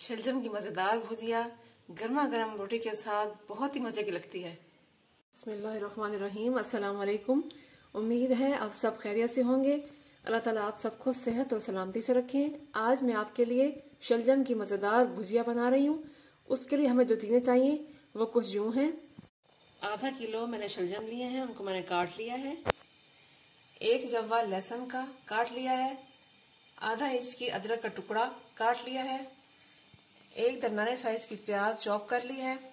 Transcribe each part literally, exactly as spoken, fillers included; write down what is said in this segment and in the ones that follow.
शलजम की मजेदार भुजिया गर्मा गर्म रोटी के साथ बहुत ही मजे की लगती है। बिस्मिल्लाहिर्रहमानिर्रहीम। अस्सलाम वालेकुम। उम्मीद है आप सब खैरियत से होंगे। अल्लाह ताला आप सबको सेहत और सलामती से रखें। आज मैं आपके लिए शलजम की मजेदार भुजिया बना रही हूँ। उसके लिए हमें जो चीजें चाहिए वो कुछ यूँ हैं। आधा किलो मैंने शलजम लिए हैं, उनको मैंने काट लिया है। एक जव्वा लहसुन का काट लिया है। आधा इंच की अदरक का टुकड़ा काट लिया है। एक दरमियाने साइज की प्याज चॉप कर ली है।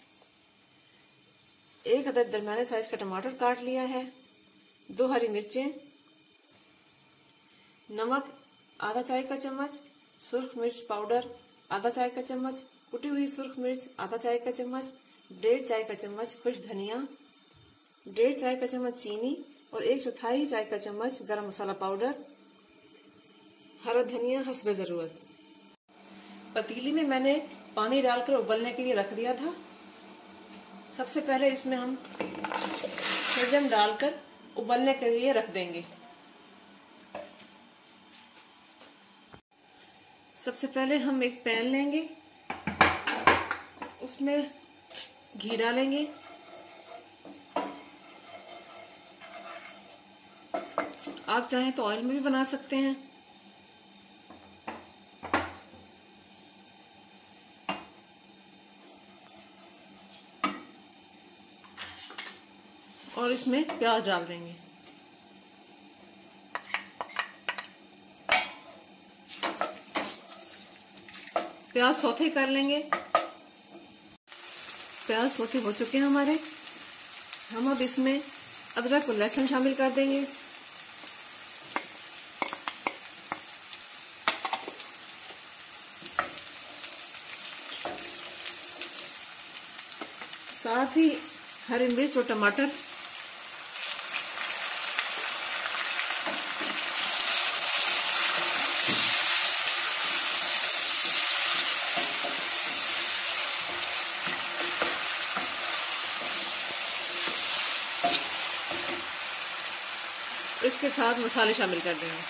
एक अदद दरमियाने साइज का टमाटर काट लिया है। दो हरी मिर्चें, नमक आधा चाय का चम्मच, सुर्ख मिर्च पाउडर आधा चाय का चम्मच, कुटी हुई सुर्ख मिर्च आधा चाय का चम्मच, डेढ़ चाय का चम्मच खुश्क धनिया, डेढ़ चाय का चम्मच चीनी और एक चौथाई चाय का चम्मच गरम मसाला पाउडर, हरा धनिया हस्बे जरूरत। पतीली में मैंने पानी डालकर उबलने के लिए रख दिया था। सबसे पहले इसमें हम शलजम डालकर उबलने के लिए रख देंगे। सबसे पहले हम एक पैन लेंगे, उसमें घी डालेंगे। आप चाहें तो ऑयल में भी बना सकते हैं। और इसमें प्याज डाल देंगे। प्याज सौते कर लेंगे। प्याज सौते हो चुके हैं हमारे। हम अब इसमें अदरक और लहसुन शामिल कर देंगे। साथ ही हरी मिर्च और टमाटर, इसके साथ मसाले शामिल कर देंगे।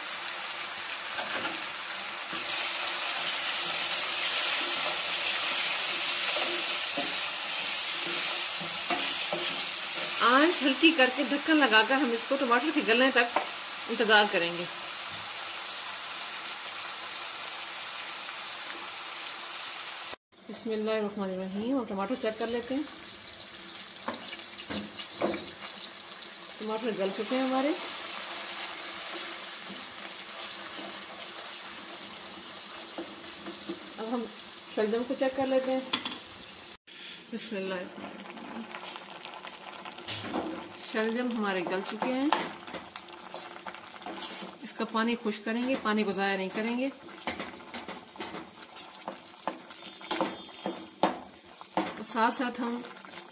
आंच हल्की करके ढक्कन लगाकर हम इसको टमाटर के गलने तक इंतजार करेंगे। बिस्मिल्लाहिर्रहमानिर्रहीम। और टमाटर चेक कर लेते हैं। टमाटर गल चुके हैं हमारे। अब हम शलजम को चेक कर लेते हैं। बिस्मिल्लाह। शलजम हमारे गल चुके हैं। इसका पानी खुश्क करेंगे, पानी को ज़ाया नहीं करेंगे। और साथ साथ हम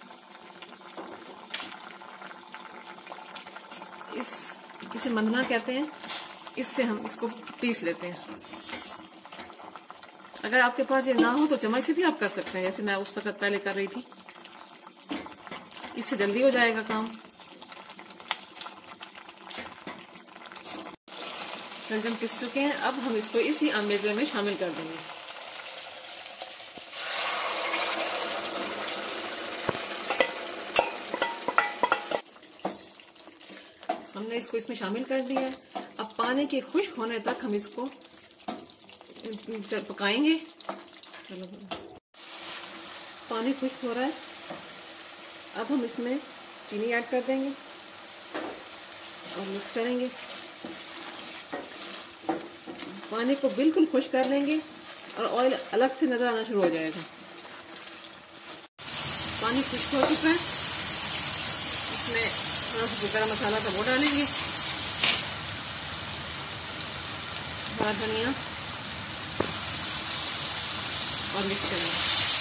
इस इसे मंदना कहते हैं, इससे हम इसको पीस लेते हैं। अगर आपके पास ये ना हो तो चम्मच से भी आप कर सकते हैं, जैसे मैं उस वक्त पहले कर रही थी। इससे जल्दी हो जाएगा काम। शलजम पिस चुके हैं। अब हम इसको इसी अमेज़े में शामिल कर देंगे। हमने इसको इसमें शामिल कर दिया है। अब पानी के खुश्क होने तक हम इसको पकाएंगे। चलो, पानी खुश्क हो रहा है। अब हम इसमें चीनी ऐड कर देंगे और मिक्स करेंगे। पानी को बिल्कुल खुश्क कर लेंगे और ऑयल अलग से नजर आना शुरू हो जाएगा। पानी खुश्क हो चुका है। इसमें थोड़ा सा गरम मसाला का वो डालेंगे, हरा धनिया, और मिक्स करेंगे।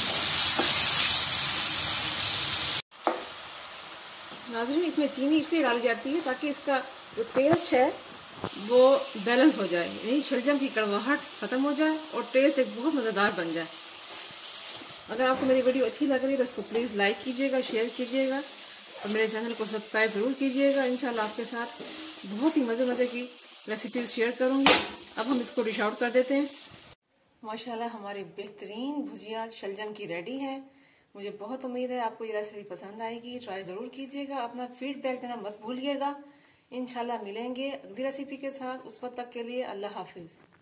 नाज़रीन, इसमें चीनी इसलिए डाली जाती है ताकि इसका जो टेस्ट है वो बैलेंस हो जाए, यानी शलजम की कड़वाहट खत्म हो जाए और टेस्ट एक बहुत मज़ेदार बन जाए। अगर आपको मेरी वीडियो अच्छी लग रही है तो इसको प्लीज़ लाइक कीजिएगा, शेयर कीजिएगा और मेरे चैनल को सब्सक्राइब ज़रूर कीजिएगा। इंशाल्लाह आपके साथ बहुत ही मज़े मज़े की रेसिपीज शेयर करूँगी। अब हम इसको डिश आउट कर देते हैं। ماشاءاللہ ہماری بہترین بھجیا شلجم کی ریڈی ہے. مجھے بہت امید ہے آپ کو یہ ریسیپی پسند آئے گی. ٹرائی ضرور کیجیے گا. اپنا فیڈ بیک دینا مت بھولیے گا. انشاءاللہ ملیں گے اگلی ریسیپی کے ساتھ. اس وقت تک کے لیے اللہ حافظ.